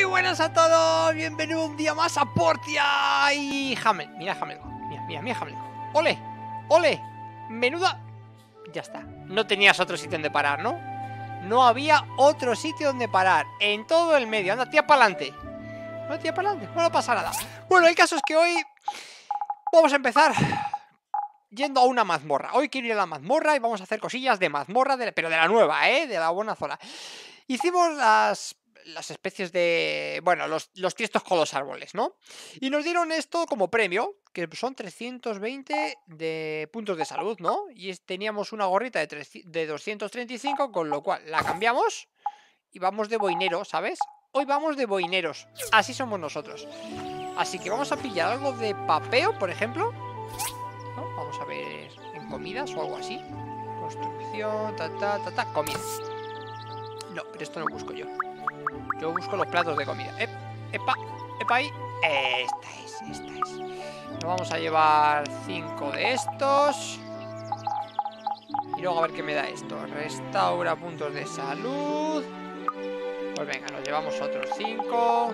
buenas a todos, bienvenido un día más a Portia y Hamel. Mira Hamel, mira Hamel. ¡Ole! ¡Ole! Menuda... Ya está, no tenías otro sitio donde parar, ¿no? No había otro sitio donde parar. En todo el medio, anda, tía para adelante. No, tía para adelante, no pasa nada. Bueno, el caso es que hoy vamos a empezar yendo a una mazmorra. Hoy quiero ir a la mazmorra y vamos a hacer cosillas de mazmorra, pero de la nueva, de la buena zona. Hicimos las especies de... Bueno, los tiestos con los árboles, ¿no? Y nos dieron esto como premio, que son 320 de puntos de salud, ¿no? Y teníamos una gorrita de 235, con lo cual la cambiamos y vamos de boinero, ¿sabes? Hoy vamos de boineros, así somos nosotros. Así que vamos a pillar algo de papeo, por ejemplo, ¿no? Vamos a ver en comidas o algo así. Construcción, comida. No, pero esto no busco yo. Yo busco los platos de comida. Epa ahí. Esta es. Nos vamos a llevar 5 de estos. Y luego a ver qué me da esto. Restaura puntos de salud. Pues venga, nos llevamos otros 5.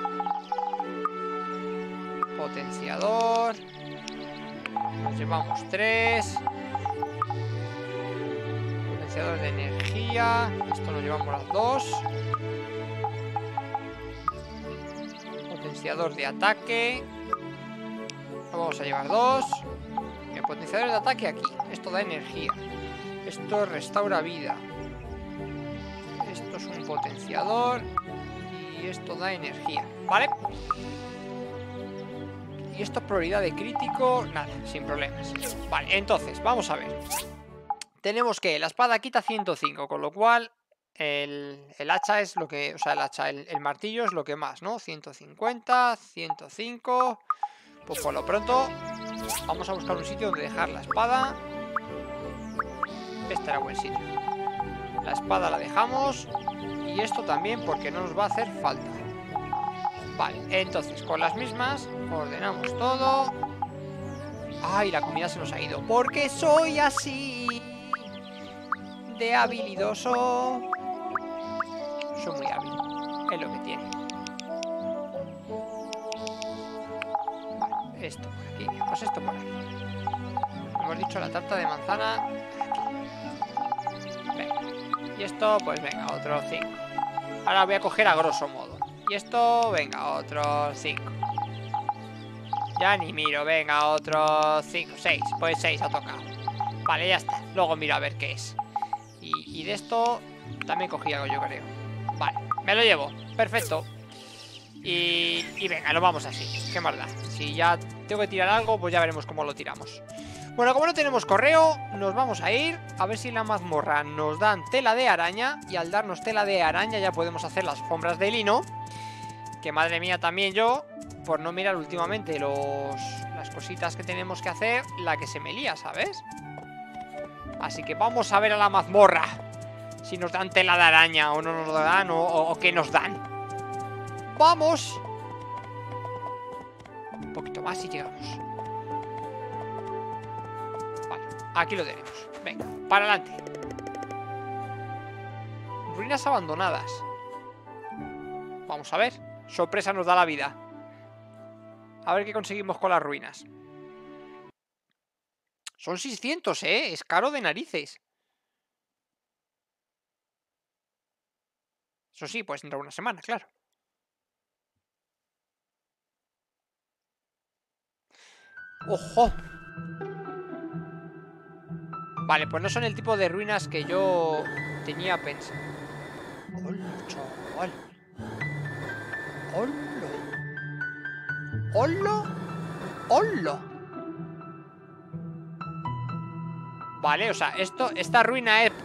Potenciador. Nos llevamos 3. Potenciador de energía. Esto nos llevamos las 2. Potenciador de ataque. Nos vamos a llevar 2. El potenciador de ataque aquí. Esto da energía. Esto restaura vida. Esto es un potenciador. Y esto da energía, ¿vale? Y esto es prioridad de crítico. Nada, sin problemas. Vale, entonces, vamos a ver. Tenemos que la espada quita 105, con lo cual el hacha es lo que... O sea, el martillo es lo que más, ¿no? 150, 105... Pues por lo pronto vamos a buscar un sitio donde dejar la espada. Este era buen sitio. La espada la dejamos. Y esto también porque no nos va a hacer falta. Vale, entonces con las mismas ordenamos todo. Ay, la comida se nos ha ido. Porque soy así de habilidoso. Soy muy hábil. Es lo que tiene. Vale, esto por aquí. Pues esto por aquí. Hemos dicho la tarta de manzana aquí. Venga. Y esto, pues venga, otros 5. Ahora voy a coger a grosso modo. Y esto, venga, otros 5. Ya ni miro, venga, otros 5, 6. Pues 6 ha tocado. Vale, ya está. Luego miro a ver qué es. Y de esto también cogí algo, yo creo. Vale, me lo llevo. Perfecto. Y venga, lo vamos así. Qué maldad. Si ya tengo que tirar algo, pues ya veremos cómo lo tiramos. Bueno, como no tenemos correo, nos vamos a ir a ver si en la mazmorra nos dan tela de araña. Y al darnos tela de araña ya podemos hacer las alfombras de lino. Que madre mía, también yo, por no mirar últimamente las cositas que tenemos que hacer, la que se me lía, ¿sabes? Así que vamos a ver a la mazmorra si nos dan tela de araña o no nos dan o qué nos dan. ¡Vamos! Un poquito más y llegamos. Vale, aquí lo tenemos. Venga, para adelante. Ruinas abandonadas. Vamos a ver. Sorpresa nos da la vida. A ver qué conseguimos con las ruinas. Son 600, ¿eh? Es caro de narices. Eso sí, pues dentro de una semana, claro. ¡Ojo! Vale, pues no son el tipo de ruinas que yo tenía pensado. ¡Hola, chaval! ¡Hola! ¡Hola! ¡Hola! Vale, o sea, esta ruina es...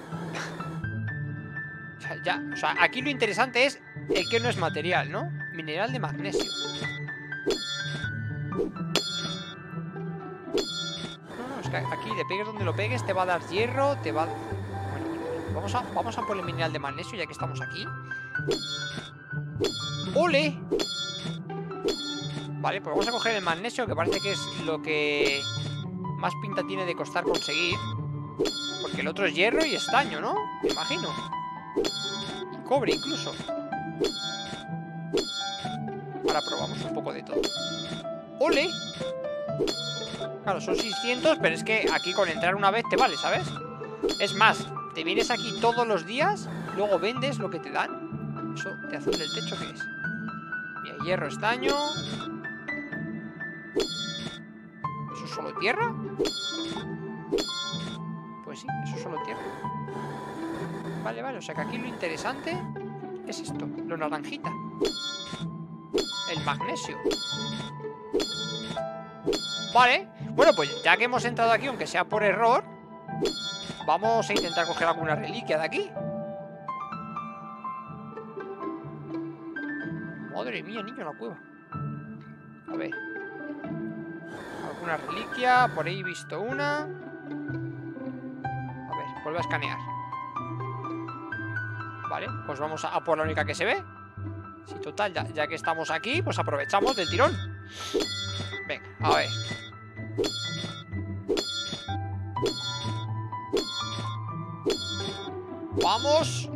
o sea, aquí lo interesante es el que no es material, ¿no? Mineral de magnesio. No, es que aquí le pegues donde lo pegues, te va a dar hierro, te va... Bueno, vamos a por el mineral de magnesio ya que estamos aquí. ¡Ole! Vale, pues vamos a coger el magnesio, que parece que es lo que más pinta tiene de costar conseguir. Porque el otro es hierro y estaño, ¿no? Me imagino. Y cobre incluso. Ahora probamos un poco de todo. ¡Ole! Claro, son 600, pero es que aquí con entrar una vez te vale, ¿sabes? Es más, te vienes aquí todos los días, luego vendes lo que te dan. Eso de azul del techo, ¿qué es? Mira, hierro, estaño. ¿Eso es solo tierra? Pues sí, eso es solo tierra. Vale, vale, o sea que aquí lo interesante es esto, lo naranjita. El magnesio. Vale, bueno, pues ya que hemos entrado aquí, aunque sea por error, vamos a intentar coger alguna reliquia de aquí. Madre mía, niño, la cueva. A ver. Alguna reliquia, por ahí he visto una. A ver, vuelve a escanear. Vale, pues vamos a por la única que se ve. Sí, total, ya que estamos aquí, pues aprovechamos del tirón. Venga, a ver. Vamos.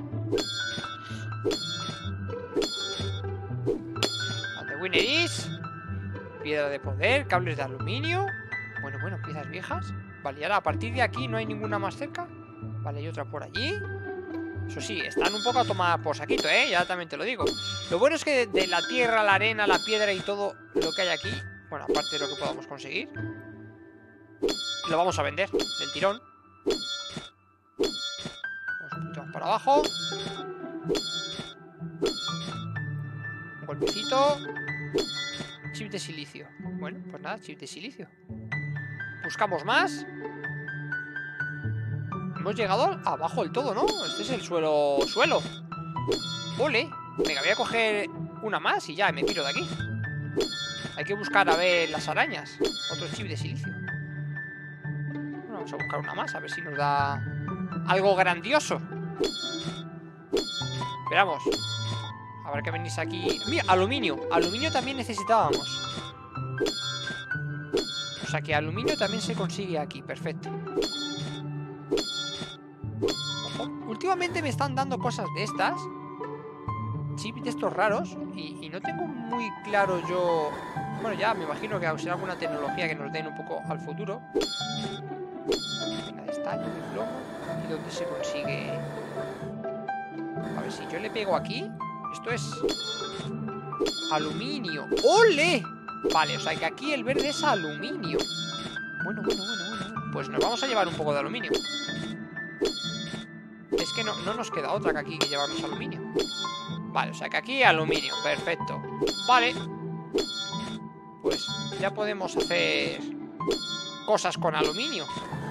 The winner is. Piedra de poder, cables de aluminio. Bueno, piezas viejas. Vale, y ahora a partir de aquí no hay ninguna más cerca. Vale, hay otra por allí. Eso sí, están un poco a tomar por saquito, ya también te lo digo. Lo bueno es que de la tierra, la arena, la piedra y todo lo que hay aquí, bueno, aparte de lo que podamos conseguir, lo vamos a vender del tirón. Vamos un poquito más para abajo. Un golpecito. Chip de silicio. Bueno, pues nada, chip de silicio. Buscamos más. Hemos llegado abajo del todo, ¿no? Este es el suelo. ¡Ole! Venga, voy a coger una más y ya me piro de aquí. Hay que buscar a ver las arañas. Otro chip de silicio. Bueno, vamos a buscar una más, a ver si nos da algo grandioso. Esperamos. Habrá que venirse aquí. Mira, aluminio. Aluminio también necesitábamos. O sea que aluminio también se consigue aquí. Perfecto. Ojo. Últimamente me están dando cosas de estas. Chips de estos raros. Y no tengo muy claro yo. Bueno, ya me imagino que será alguna tecnología que nos den un poco al futuro. Venga, de estaño, de plomo. ¿Y dónde se consigue? A ver, si yo le pego aquí. Esto es aluminio. ¡Ole! Vale, o sea que aquí el verde es aluminio. Bueno. Pues nos vamos a llevar un poco de aluminio. Es que no nos queda otra que aquí que llevarnos aluminio. Vale, o sea que aquí aluminio. Perfecto. Vale. Pues ya podemos hacer cosas con aluminio.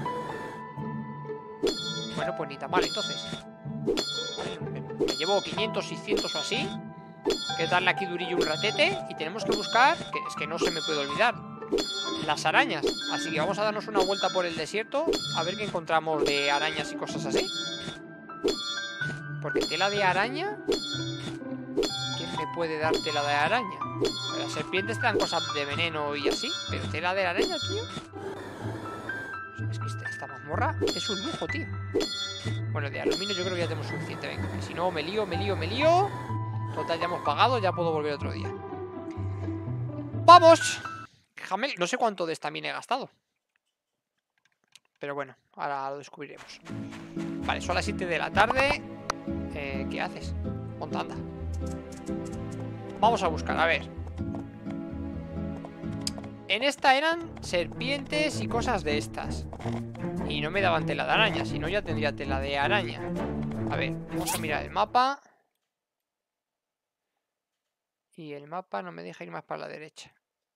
Bueno, pues ni tan mal entonces. Me llevo 500, 600 o así. Que darle aquí durillo un ratete. Y tenemos que buscar, que es que no se me puede olvidar, las arañas. Así que vamos a darnos una vuelta por el desierto. A ver qué encontramos de arañas y cosas así. Porque tela de araña, ¿quién me puede dar tela de araña? Las serpientes te dan cosas de veneno y así. Pero tela de araña, tío. Es que esta mazmorra es un lujo, tío. Bueno, de aluminio yo creo que ya tenemos suficiente. Venga, si no me lío. Total, ya hemos pagado, ya puedo volver otro día. ¡Vamos! Jamel, no sé cuánto de estamina he gastado. Pero bueno, ahora lo descubriremos. Vale, son las 7 de la tarde. ¿Qué haces? Ponte, anda. Vamos a buscar, a ver. En esta eran serpientes y cosas de estas. Y no me daban tela de araña, si no ya tendría tela de araña. A ver, vamos a mirar el mapa. Y el mapa no me deja ir más para la derecha.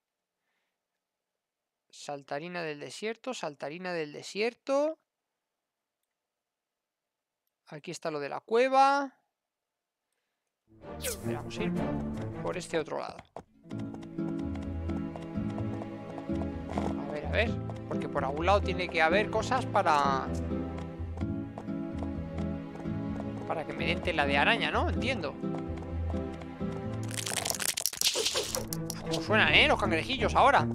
Saltarina del desierto, saltarina del desierto. Aquí está lo de la cueva. Vamos a ir por este otro lado. A ver. Porque por algún lado tiene que haber cosas para que me den tela de araña, ¿no? Entiendo. ¿Cómo suenan, los cangrejillos ahora?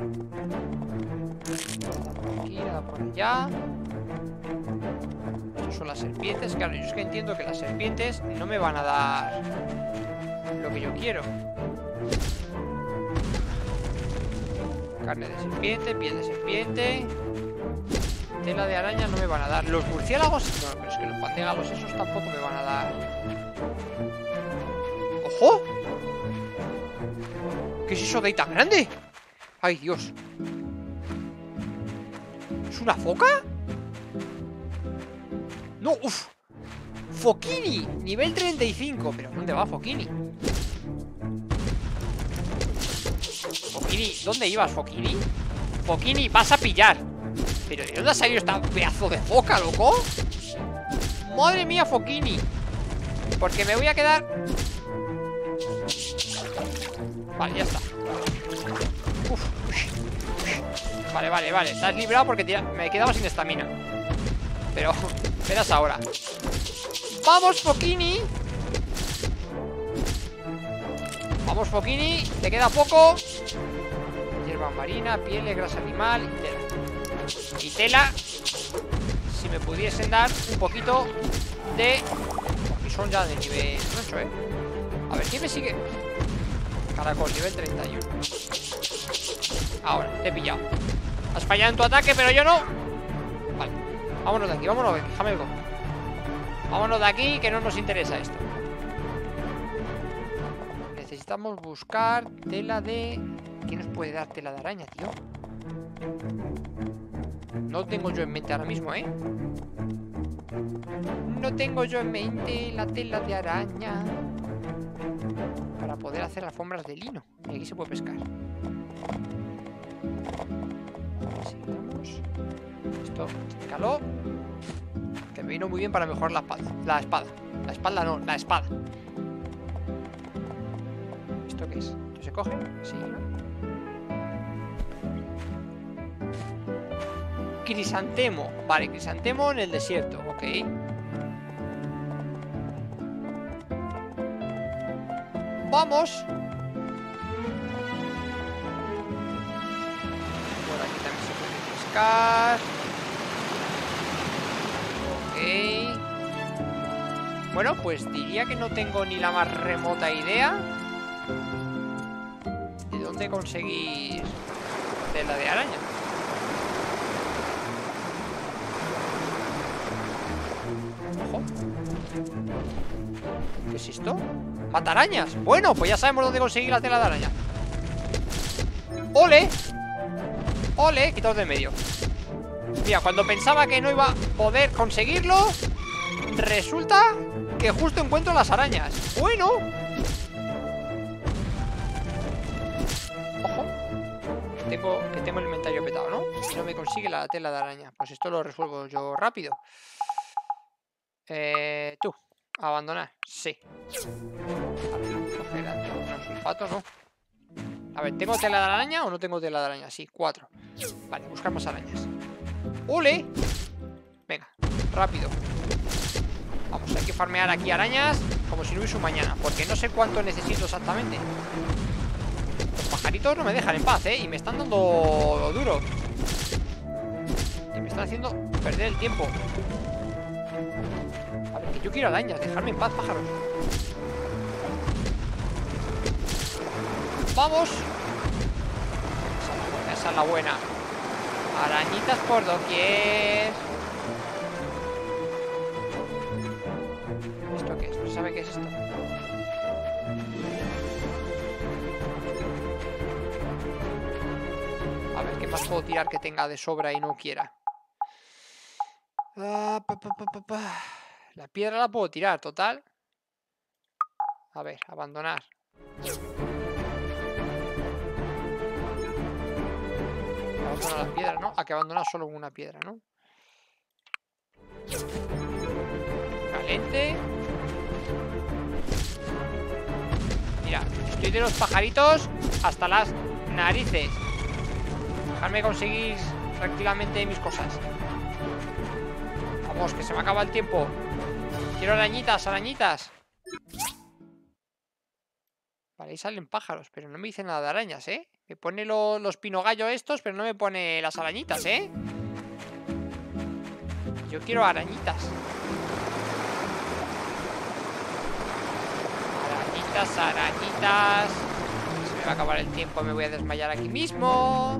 Nada por aquí, nada por allá. Esto Incluso las serpientes. Claro, yo es que entiendo que las serpientes no me van a dar lo que yo quiero. Carne de serpiente, piel de serpiente. Tela de araña no me van a dar. Los murciélagos, no, pero es que los pantégalos esos tampoco me van a dar. ¡Ojo! ¿Qué es eso de ahí tan grande? ¡Ay, Dios! ¿Es una foca? No, uff. Fokini, nivel 35. ¿Pero dónde va Fokini? Fokini, ¿dónde ibas, Fokini? Fokini, vas a pillar. ¿Pero de dónde ha salido esta pedazo de foca, loco? Madre mía, Fokini. Porque me voy a quedar... Vale, ya está. Uf. Vale, vale, vale. Te has librado porque me quedaba sin estamina. Pero verás ahora. ¡Vamos, Fokini! Vamos, Fokini. Te queda poco. Hierba marina, pieles, grasa animal y tela. Y tela. Si me pudiesen dar un poquito de... Y son ya de nivel 8, ¿eh? A ver, ¿quién me sigue? Caracol, nivel 31. Ahora, te he pillado. Has fallado en tu ataque, pero yo no. Vale, vámonos de aquí, vámonos de aquí, Jamelgo. Vámonos de aquí, que no nos interesa esto. Necesitamos buscar tela de... ¿Quién nos puede dar tela de araña, tío? No tengo yo en mente ahora mismo, ¿eh? No tengo yo en mente la tela de araña para poder hacer alfombras de lino. Y aquí se puede pescar. Sigamos. Esto, caló. Que me vino muy bien para mejorar la espada. La espada. La espalda no, la espada. ¿Esto qué es? ¿Esto se coge? Sí, ¿no? Crisantemo. Vale, crisantemo en el desierto. Ok. Vamos. Por aquí también se puede pescar. Ok. Bueno, pues diría que no tengo ni la más remota idea de dónde conseguir tela de araña. Ojo. ¿Qué es esto? ¡Matarañas! Bueno, pues ya sabemos dónde conseguir la tela de araña. ¡Ole! ¡Ole! Quitaos de en medio. Mira, cuando pensaba que no iba a poder conseguirlo, resulta que justo encuentro las arañas. Bueno. Ojo. Que tengo el inventario petado, ¿no? Y no me consigue la tela de araña. Pues esto lo resuelvo yo rápido. Tú. Abandonar. Sí. Coger los sulfatos, ¿no? A ver, ¿tengo tela de araña o no tengo tela de araña? Sí, 4. Vale, buscar más arañas. ¡Ole! Venga, rápido. Vamos, hay que farmear aquí arañas como si no hubiese un mañana, porque no sé cuánto necesito exactamente. Los pajaritos no me dejan en paz, ¿eh? Y me están dando duro. Y me están haciendo perder el tiempo. A ver, que yo quiero arañas, dejadme en paz, pájaros. ¡Vamos! Esa es la buena. Arañitas por doquier. ¿Esto qué es? No se sabe qué es esto. A ver, ¿qué más puedo tirar que tenga de sobra y no quiera? La piedra la puedo tirar, total. A ver, abandonar. Abandonar la piedra, ¿no? Hay que abandonar solo una piedra, ¿no? Caliente. Mira, estoy de los pajaritos hasta las narices. Dejadme conseguir tranquilamente mis cosas. Vamos, que se me acaba el tiempo. Quiero arañitas, arañitas. Vale, ahí salen pájaros, pero no me dice nada de arañas, ¿eh? Me pone los pinogallos estos, pero no me pone las arañitas, ¿eh? Yo quiero arañitas. Arañitas, arañitas. Se me va a acabar el tiempo, me voy a desmayar aquí mismo.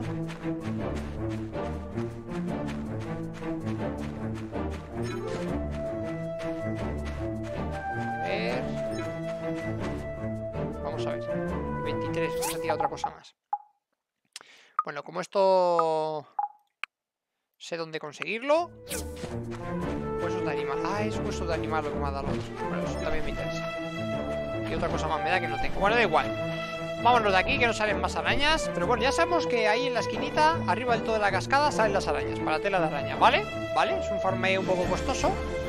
A ver. Vamos a ver. 23, vamos a tirar otra cosa más. Bueno, como esto... sé dónde conseguirlo. Huesos de animal. Ah, es huesos de animal lo que me ha dado el otro. Bueno, eso también me interesa. Y otra cosa más me da que no tengo. Bueno, da igual. Vámonos de aquí, que no salen más arañas. Pero bueno, ya sabemos que ahí en la esquinita, arriba del todo de la cascada, salen las arañas. Para tela de araña, ¿vale? Vale, es un farmeo un poco costoso,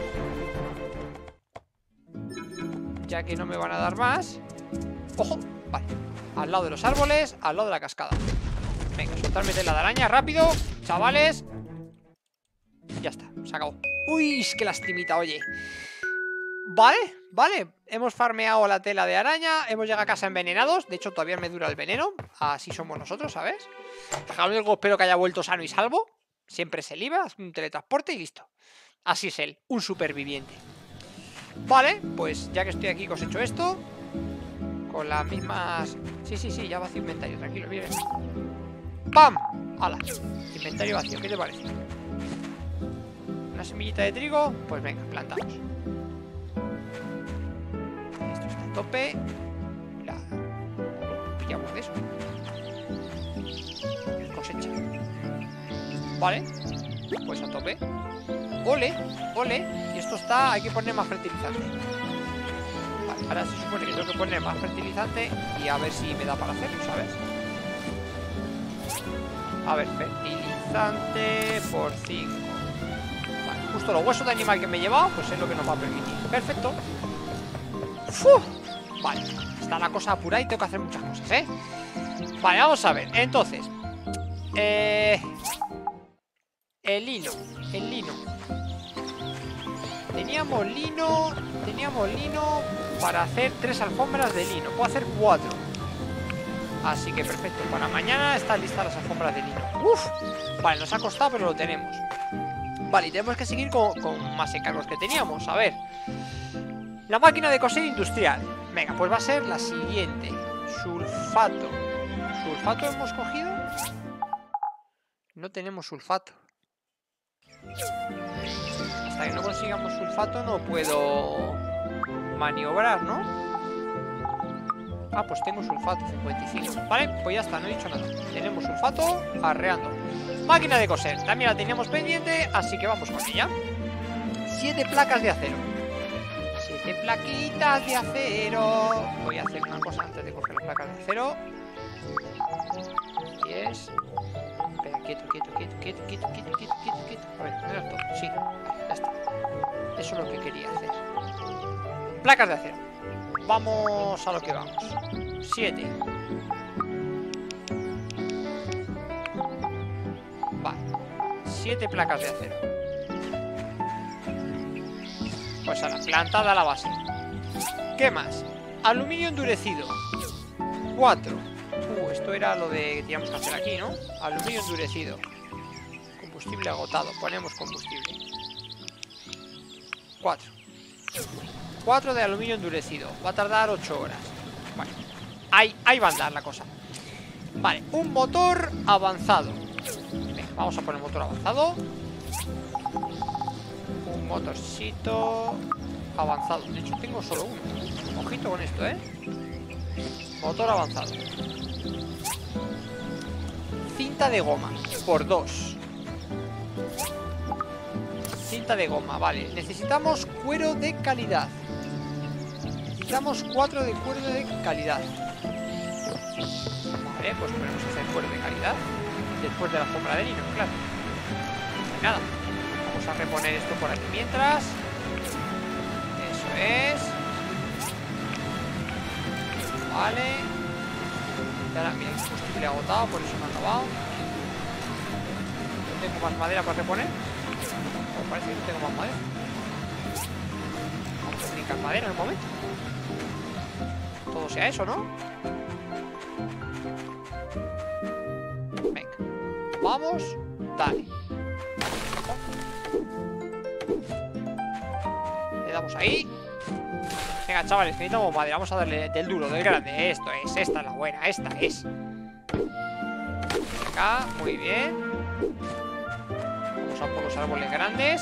ya que no me van a dar más. ¡Ojo! Vale. Al lado de los árboles, al lado de la cascada. Venga, soltarme tela de araña, rápido, chavales. Ya está, se acabó. Uy, qué lastimita, oye. Vale, vale. Hemos farmeado la tela de araña. Hemos llegado a casa envenenados. De hecho, todavía me dura el veneno. Así somos nosotros, ¿sabes? Luego espero que haya vuelto sano y salvo. Siempre se libra, un teletransporte y listo. Así es él, un superviviente. Vale, pues ya que estoy aquí cosecho esto. Con las mismas... Sí, ya vacío inventario, tranquilo, miren. ¡Pam! ¡Hala! Inventario vacío, ¿qué te parece? Una semillita de trigo, pues venga, plantamos. Esto está a tope. Pillamos de eso. Cosecha. Vale, pues a tope. Ole, ole. Y esto está, hay que poner más fertilizante. Vale, ahora se supone que tengo que poner más fertilizante y a ver si me da para hacerlo, ¿sabes? A ver, fertilizante por 5. Vale, justo los huesos de animal que me he llevado, pues es lo que nos va a permitir. Perfecto. ¡Uf! Vale, está la cosa apurada y tengo que hacer muchas cosas, ¿eh? Vale, vamos a ver. Entonces, el lino. Teníamos lino para hacer 3 alfombras de lino. Puedo hacer 4. Así que perfecto, para mañana están listas las alfombras de lino. ¡Uf! Vale, nos ha costado, pero lo tenemos. Vale, y tenemos que seguir con más encargos que teníamos. A ver, la máquina de coser industrial. Venga, pues va a ser la siguiente. Sulfato. ¿Sulfato hemos cogido? No tenemos sulfato. Hasta que no consigamos sulfato no puedo maniobrar, ¿no? Ah, pues tengo sulfato, 55. Vale, pues ya está, no he dicho nada. Tenemos sulfato, arreando. Máquina de coser, también la teníamos pendiente, así que vamos con ella. 7 placas de acero. 7 plaquitas de acero. Voy a hacer una cosa antes de coger las placas de acero. Y es... Espera, quieto. A ver, ¿era todo? Sí, ya está. Eso es lo que quería hacer. Placas de acero. Vamos a lo que vamos. 7. Vale. 7 placas de acero. Pues ahora, plantada la base. ¿Qué más? Aluminio endurecido. 4. Esto era lo de que teníamos que hacer aquí, ¿no? Aluminio endurecido. Combustible agotado. Ponemos combustible. 4. 4 de aluminio endurecido. Va a tardar 8 horas. Vale. Ahí va a andar la cosa. Vale, un motor avanzado. Venga, vamos a poner motor avanzado. Un motorcito avanzado. De hecho, tengo solo uno. Ojito con esto, ¿eh? Motor avanzado. Cinta de goma por 2. Cinta de goma, vale. Necesitamos cuero de calidad. Necesitamos 4 de cuero de calidad. Vale, pues podemos hacer cuero de calidad después de la alfombra de lino, claro. Nada, vamos a reponer esto por aquí mientras. Eso es. Vale. Y ahora, mira, el combustible agotado, por eso me ha acabado. ¿No tengo más madera para reponer? Me parece que no tengo más madera. Vamos a fabricar madera en el momento. Todo sea eso, ¿no? Venga. Vamos. Dale. Estamos ahí. Venga, chavales, que necesitamos madera. Vamos a darle del duro, del grande. Esto es, esta es la buena, esta es. Acá, muy bien. Vamos a por los árboles grandes.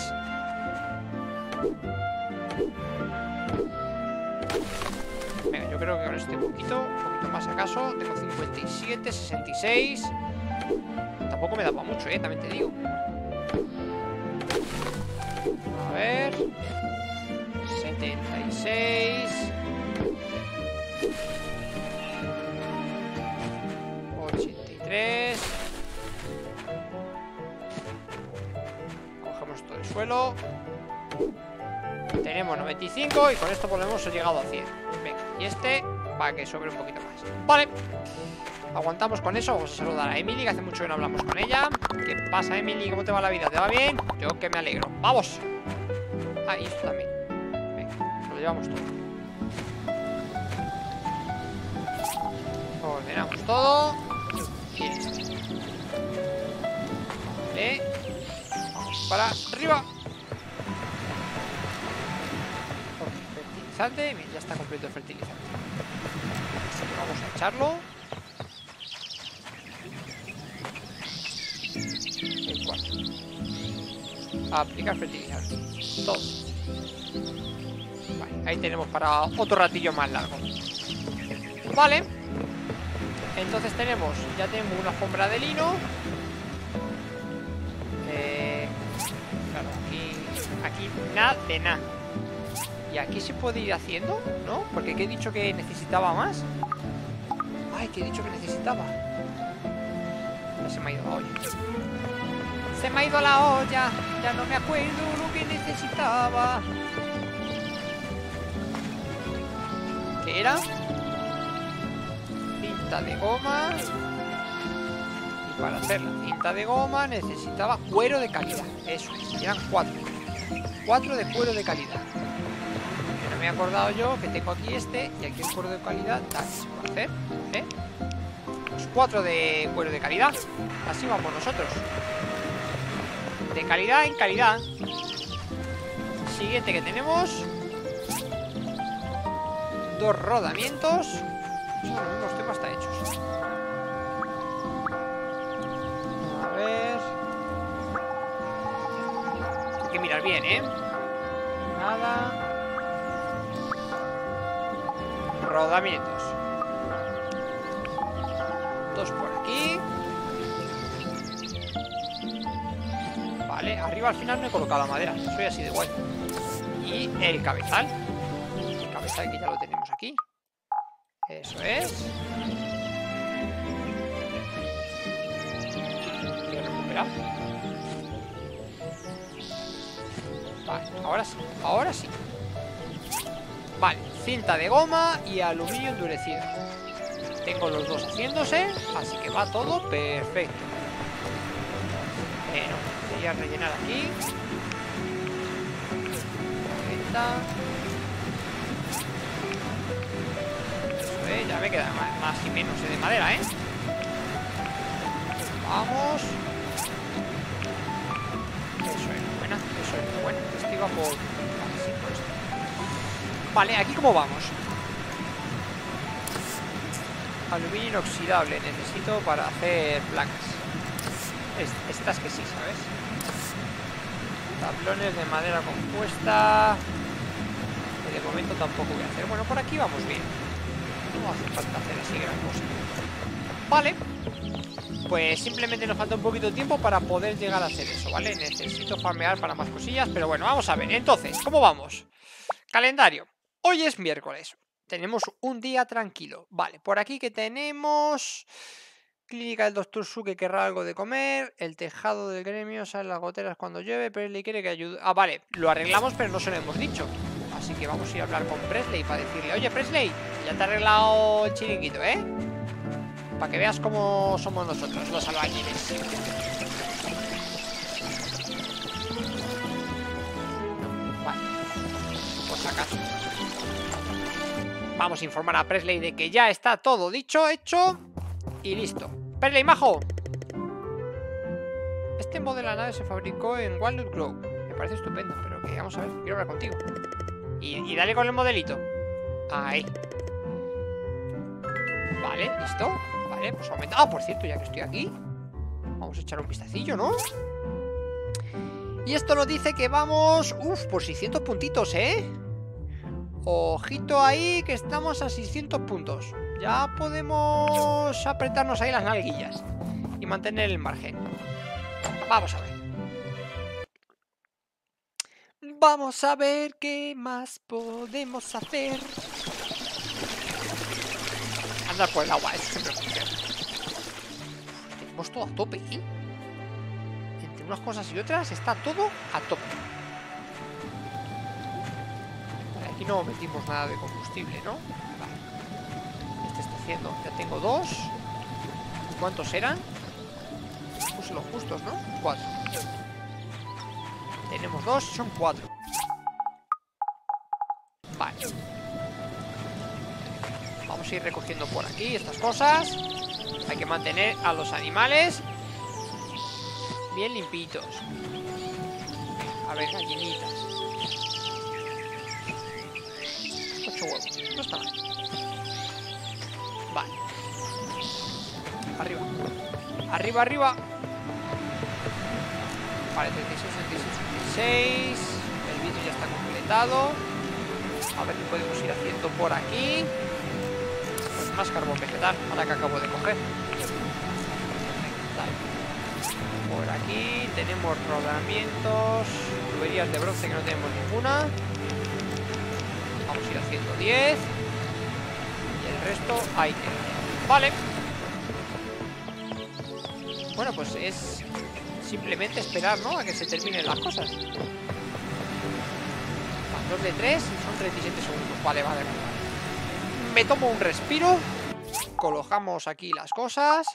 Venga, yo creo que con este un poquito más acaso. Tengo 57, 66. Tampoco me da para mucho, también te digo. A ver. 76. 83. Cogemos todo el suelo. Tenemos 95 y con esto por lo menos he llegado a 100. Venga, y este para que sobre un poquito más. Vale. Aguantamos con eso. Vamos a saludar a Emily, que hace mucho que no hablamos con ella. ¿Qué pasa, Emily? ¿Cómo te va la vida? ¿Te va bien? Yo que me alegro. ¡Vamos! Ah, y esto también. Venga, lo llevamos todo. Ordenamos todo. Bien. Vale. Vamos para arriba. Fertilizante. Bien, ya está completo el fertilizante. Así que vamos a echarlo. El 4. Aplicar fertilizante. Todo. Vale, ahí tenemos para otro ratillo más largo. Vale. Entonces ya tenemos una alfombra de lino. Claro, aquí nada de nada. Y aquí se puede ir haciendo, ¿no? Porque ¿qué he dicho que necesitaba más? Ay, que he dicho que necesitaba. Ya se me ha ido la olla. Se me ha ido la olla. Ya no me acuerdo lo que necesitaba. ¿Qué era? Cinta de goma. Y para hacer la cinta de goma necesitaba cuero de calidad. Eso es, eran 4. 4 de cuero de calidad. Que no me he acordado yo que tengo aquí este. Y aquí el cuero de calidad. Tal, se puede hacer, ¿eh? Pues 4 de cuero de calidad. Así vamos nosotros. De calidad en calidad. Siguiente que tenemos. 2 rodamientos. Los temas están hechos. A ver. Hay que mirar bien, ¿eh? Nada. Rodamientos. 2 por aquí. Vale, arriba al final no he colocado la madera. Soy así de guay. Y el cabezal. El cabezal que ya lo tenemos aquí. Eso es. Quiero recuperar. Vale, ahora sí. Ahora sí. Vale, cinta de goma y aluminio endurecido. Tengo los dos haciéndose, así que va todo perfecto. No, voy a rellenar aquí. 40. Eso es, ya me queda más y menos de madera, ¿eh? Vamos. Eso es buena, eso es bueno. Este iba por... Así, por esto. Vale, aquí cómo vamos. Aluminio inoxidable necesito para hacer placas. Estas que sí, ¿sabes? Tablones de madera compuesta. Que de momento tampoco voy a hacer. Bueno, por aquí vamos bien. No hace falta hacer así gran cosa. Vale. Pues simplemente nos falta un poquito de tiempo para poder llegar a hacer eso, ¿vale? Necesito farmear para más cosillas, pero bueno, vamos a ver. Entonces, ¿cómo vamos? Calendario. Hoy es miércoles. Tenemos un día tranquilo. Vale, por aquí que tenemos... Clínica del Dr. Su que querrá algo de comer. El tejado del gremio sale las goteras cuando llueve. Presley quiere que ayude. Ah, vale, lo arreglamos pero no se lo hemos dicho. Así que vamos a ir a hablar con Presley para decirle: oye, Presley, ya te he arreglado el chiringuito, ¿eh? Para que veas cómo somos nosotros, los albañiles. Vale, pues acaso. Vamos a informar a Presley de que ya está todo dicho, hecho y listo. Presley, majo. Este modelo de la nave se fabricó en Walnut Grove. Me parece estupendo, pero que vamos a ver, quiero hablar contigo. Y dale con el modelito. Ahí. Vale, listo. Vale, pues aumenta. Ah, por cierto, ya que estoy aquí, vamos a echar un vistacillo, ¿no? Y esto nos dice que vamos... Uf, por 600 puntitos, ¿eh? Ojito ahí, que estamos a 600 puntos. Ya podemos apretarnos ahí las nalguillas y mantener el margen. Vamos a ver. Vamos a ver qué más podemos hacer. Andar por el agua, eso siempre funciona. Tenemos todo a tope, ¿eh? Entre unas cosas y otras está todo a tope. Vale, aquí no metimos nada de combustible, ¿no? Vale. Este está haciendo, ya tengo 2. ¿Cuántos eran? Puse los justos, ¿no? 4. Tenemos 2, son 4. Vale. Vamos a ir recogiendo por aquí estas cosas. Hay que mantener a los animales bien limpitos. A ver, gallinitas. 8 huevos, no está mal. Vale. Arriba. Arriba, arriba. Vale, 36, 36, 36. El vídeo ya está completado. A ver qué podemos ir haciendo por aquí. Pues más carbón vegetal, ahora que acabo de coger. Dale. Por aquí tenemos rodamientos, tuberías de bronce que no tenemos ninguna. Vamos a ir haciendo 10. Y el resto hay que... Vale. Bueno, pues es simplemente esperar, ¿no? A que se terminen las cosas. 2 de 3 son 37 segundos. Vale, vale, vale. Me tomo un respiro. Colocamos aquí las cosas.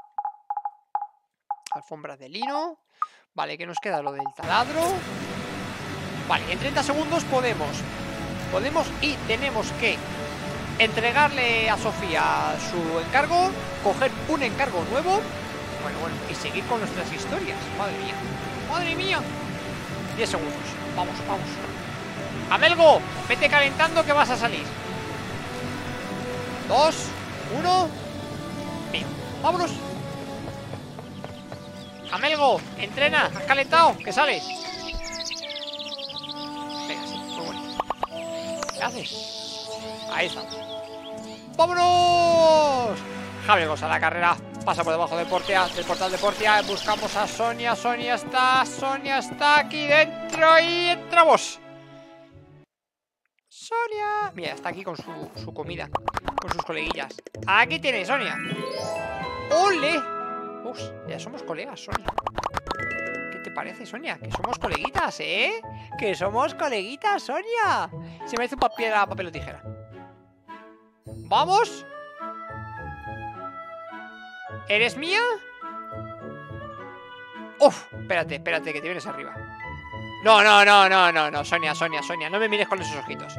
Alfombras de lino. Vale, ¿qué nos queda? Lo del taladro. Vale, en 30 segundos podemos y tenemos que entregarle a Sofía su encargo, coger un encargo nuevo. Bueno, y seguir con nuestras historias. Madre mía. ¡Madre mía! 10 segundos. Vamos, vamos. Amelgo, vete calentando que vas a salir. 2, 1. Venga, vámonos. Amelgo, entrena, has calentado, que sales. Venga, sí, muy bueno. ¿Qué haces? Ahí está. ¡Vámonos! Jamelgos a la carrera. Pasa por debajo del portal de Portia. Buscamos a Sonia. Sonia está aquí dentro y entramos. Sonia. Mira, está aquí con su comida, con sus coleguillas. Aquí tienes, Sonia. ¡Ole! Ya somos colegas, Sonia. ¿Qué te parece, Sonia? Que somos coleguitas, ¿eh? Que somos coleguitas, Sonia. Se me hace un piedra, papel o tijera. ¡Vamos! ¿Eres mía? Uf, espérate, que te vienes arriba. No, Sonia, no me mires con esos ojitos.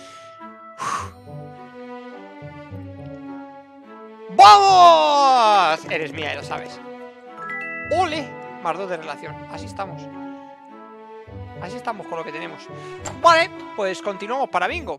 ¡Vamos! Eres mía, lo sabes. ¡Ole! Más 2 de relación, así estamos. Así estamos con lo que tenemos. Vale, pues continuamos para bingo.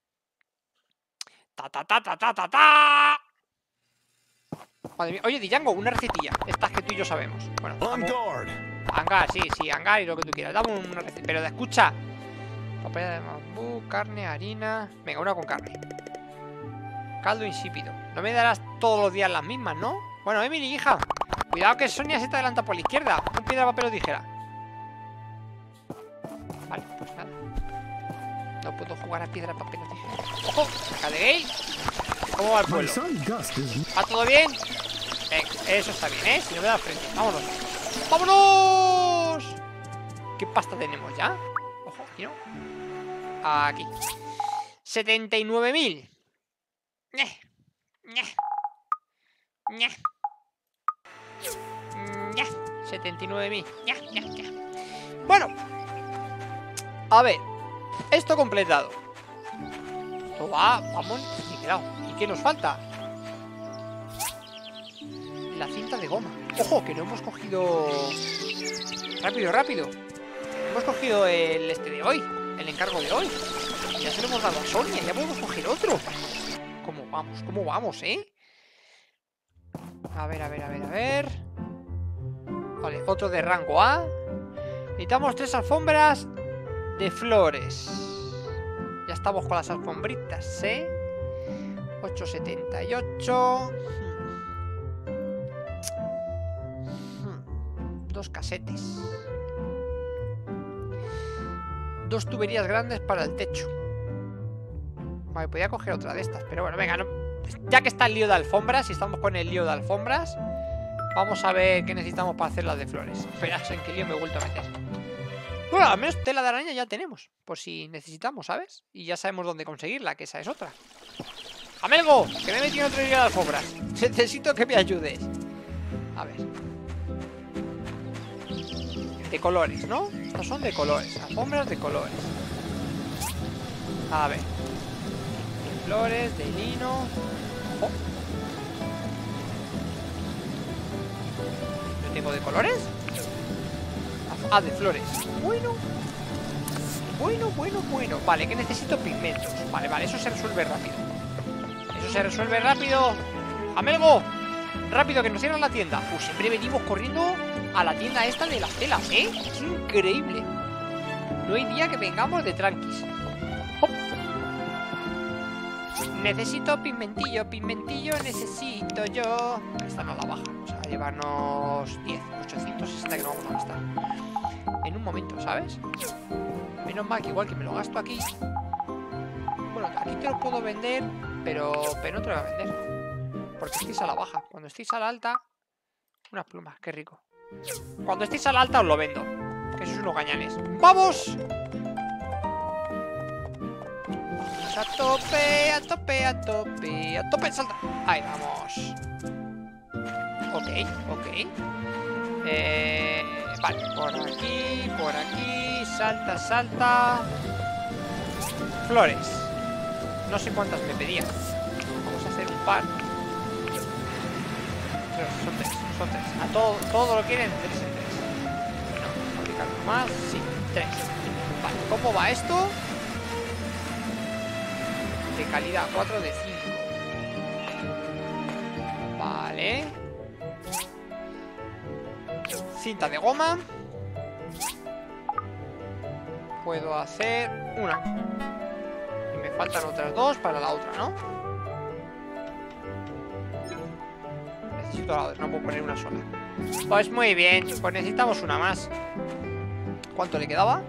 Ta. Madre mía. Oye, Django, una recetilla. Estas que tú y yo sabemos. Bueno, hangar, sí, hangar y lo que tú quieras. Dame una receta. Pero escucha. Papel de bambú, carne, harina. Venga, una con carne. Caldo insípido. No me darás todos los días las mismas, ¿no? Bueno, Emily, hija. Cuidado que Sonia se te adelanta por la izquierda. Un piedra, papel o tijera. Vale, pues nada. No puedo jugar a piedra, papel o tijera. ¡Ojo! ¡Saca de gay! ¿Cómo va el pueblo? ¿Va todo bien? Venga, eso está bien, ¿eh? Si no me da frente. Vámonos. ¡Vámonos! ¿Qué pasta tenemos ya? Ojo, aquí no. Aquí. 79.000. 79.000. Bueno. A ver. Esto completado. Esto va, vamos, niquelado. ¿Y qué nos falta? La cinta de goma. Ojo, que no hemos cogido. Rápido. Hemos cogido el de hoy. El encargo de hoy. Ya se lo hemos dado a Sonia. Ya podemos coger otro. ¿Cómo vamos? ¿Cómo vamos, A ver, a ver, a ver, a ver. Vale, otro de rango A. Necesitamos 3 alfombras de flores. Ya estamos con las alfombritas, 8,78. 2 casetes. 2 tuberías grandes para el techo. Vale, podría coger otra de estas, pero bueno, venga, no. Ya que está el lío de alfombras, y estamos con el lío de alfombras, vamos a ver qué necesitamos para hacer las de flores. Espera, en qué lío me he vuelto a meter. Bueno, al menos tela de araña ya tenemos, por si necesitamos, ¿sabes? Y ya sabemos dónde conseguirla, que esa es otra. ¡Jamelgo! Que me he metido en otro lío de alfombras. Necesito que me ayudes. A ver. De colores, ¿no? Estos son de colores, alfombras de colores. A ver. De flores, de lino. Ojo. ¿No tengo de colores? Ah, de flores. Bueno. Bueno. Vale, que necesito pigmentos. Vale, eso se resuelve rápido. Eso se resuelve rápido. ¡Jamelgo! Rápido, que nos cierran la tienda. Siempre venimos corriendo a la tienda esta de las telas, Es increíble. No hay día que vengamos de tranquis. ¡Hop! Necesito pigmentillo, necesito yo. Esta no la baja. Vamos a llevarnos 10, 860 que no vamos a gastar en un momento, ¿sabes? Menos mal que igual que me lo gasto aquí. Bueno, aquí te lo puedo vender, pero no te lo voy a vender. Porque estéis a la baja. Cuando estéis a la alta, unas plumas, qué rico. Cuando estéis a la alta os lo vendo. Que sois unos gañanes. ¡Vamos! A tope, a tope, a tope, a tope, salta. Ahí vamos. Ok. Vale, por aquí, salta. Flores. No sé cuántas me pedían. Vamos a hacer un par. Son tres. A todo lo quieren 3 en 3. No, fabricar uno más. Sí, 3. Vale, ¿cómo va esto? De calidad 4 de 5. Vale. Cinta de goma. Puedo hacer una. Y me faltan otras 2 para la otra, ¿no? Necesito la otra, no puedo poner una sola. Pues muy bien, pues necesitamos una más. ¿Cuánto le quedaba?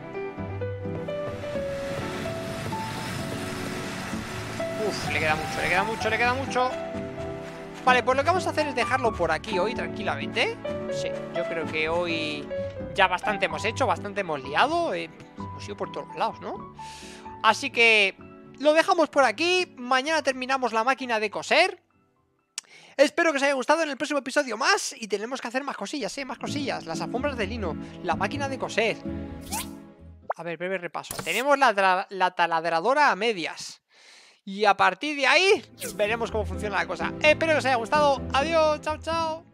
Uf, le queda mucho. Vale, pues lo que vamos a hacer es dejarlo por aquí hoy tranquilamente. Sí, yo creo que hoy ya bastante hemos hecho, bastante hemos liado. Hemos ido por todos lados, ¿no? Así que lo dejamos por aquí. Mañana terminamos la máquina de coser. Espero que os haya gustado. En el próximo episodio más. Y tenemos que hacer más cosillas, más cosillas. Las alfombras de lino, la máquina de coser. A ver, breve repaso. Tenemos la taladradora a medias. Y a partir de ahí veremos cómo funciona la cosa. Espero que os haya gustado. Adiós, chao.